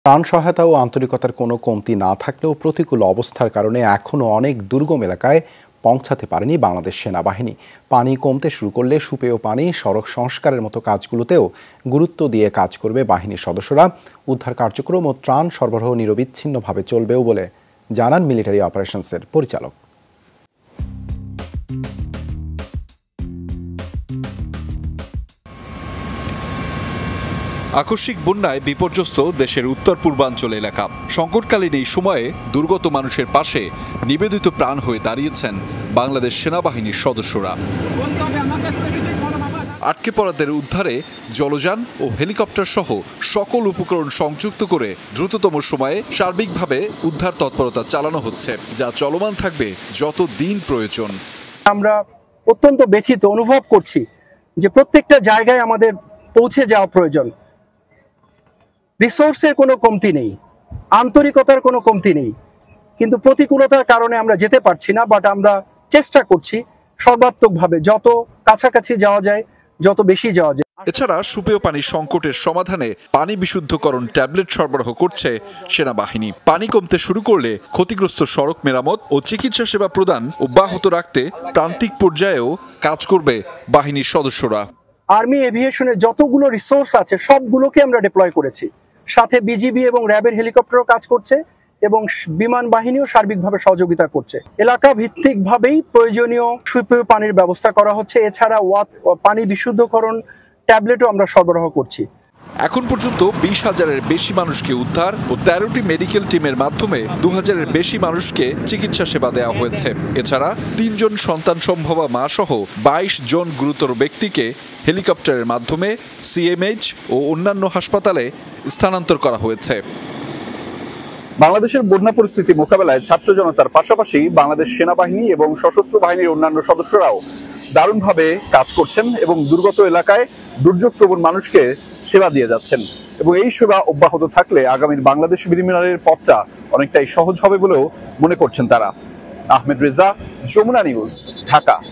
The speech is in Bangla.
ত্রাণ সহায়তা ও আন্তরিকতার কোনো কমতি না থাকলেও প্রতিকূল অবস্থার কারণে এখনও অনেক দুর্গম এলাকায় পৌঁছাতে পারেনি বাংলাদেশ সেনাবাহিনী। পানি কমতে শুরু করলে সুপেয় পানি, সড়ক সংস্কারের মতো কাজগুলোতেও গুরুত্ব দিয়ে কাজ করবে বাহিনীর সদস্যরা। উদ্ধার কার্যক্রম ও ত্রাণ সরবরাহ নিরবিচ্ছিন্নভাবে চলবেও বলে জানান মিলিটারি অপারেশনসের পরিচালক। আকস্মিক বন্যায় বিপর্যস্ত দেশের উত্তর পূর্বাঞ্চল এলাকা। সংকটকালীন এই সময়ে দুর্গত মানুষের পাশে নিবেদিত প্রাণ হয়ে দাঁড়িয়েছেন বাংলাদেশ সেনাবাহিনীর সদস্যরা। আটকে পড়াদের উদ্ধারে জলযান ও হেলিকপ্টার সহ সকল উপকরণ সংযুক্ত করে দ্রুততম সময়ে সার্বিকভাবে উদ্ধার তৎপরতা চালানো হচ্ছে, যা চলমান থাকবে যত দিন প্রয়োজন। আমরা অত্যন্ত ব্যথিত অনুভব করছি যে প্রত্যেকটা জায়গায় আমাদের পৌঁছে যাওয়া প্রয়োজন। রিসোর্সের কোনো কমতি নেই, আন্তরিকতার কোনো কমতি নেই, কিন্তু প্রতিকূলতার কারণে আমরা যেতে পারছি না। বাট আমরা চেষ্টা করছি সর্বাত্মকভাবে যত কাছাকাছি যাওয়া যায়, যত বেশি যাওয়া যায়। এছাড়া সুপেয় পানির সংকটের সমাধানে পানি বিশুদ্ধকরণ ট্যাবলেট সরবরাহ করছে সেনাবাহিনী। পানি কমতে শুরু করলে ক্ষতিগ্রস্ত সড়ক মেরামত ও চিকিৎসা সেবা প্রদান অব্যাহত রাখতে প্রান্তিক পর্যায়েও কাজ করবে বাহিনীর সদস্যরা। আর্মি এভিয়েশনের যতগুলো রিসোর্স আছে সবগুলোকে আমরা ডিপ্লয় করেছি, সাথে বিজিবি এবং র্যাবের হেলিকপ্টারও কাজ করছে এবং বিমান বাহিনীও সার্বিকভাবে সহযোগিতা করছে। এলাকা ভিত্তিকভাবেই প্রয়োজনীয় সুপেয় পানির ব্যবস্থা করা হচ্ছে। এছাড়া পানি বিশুদ্ধকরণ ট্যাবলেটও আমরা সরবরাহ করছি। এখন পর্যন্ত 20,000-এর বেশি মানুষকে উদ্ধার ও 13টি মেডিকেল টিমের মাধ্যমে 2,000-এর বেশি মানুষকে চিকিৎসা সেবা দেওয়া হয়েছে। এছাড়া 3 জন সন্তান সম্ভবা মা সহ 22 জন গুরুতর ব্যক্তিকে হেলিকপ্টারের মাধ্যমে সিএমএইচ ও অন্যান্য হাসপাতালে স্থানান্তর করা হয়েছে। বাংলাদেশের বন্যা পরিস্থিতি মোকাবেলায় ছাত্র জনতার পাশাপাশি বাংলাদেশ সেনাবাহিনী এবং সশস্ত্র বাহিনীর অন্যান্য সদস্যরাও দারুণভাবে কাজ করছেন এবং দুর্গত এলাকায় দুর্যোগ প্রবণ মানুষকে সেবা দিয়ে যাচ্ছেন। এবং এই সেবা অব্যাহত থাকলে আগামীর বাংলাদেশ বিনিময়ের পথটা অনেকটাই সহজ হবে বলেও মনে করছেন তারা। আহমেদ রেজা, যমুনা নিউজ, ঢাকা।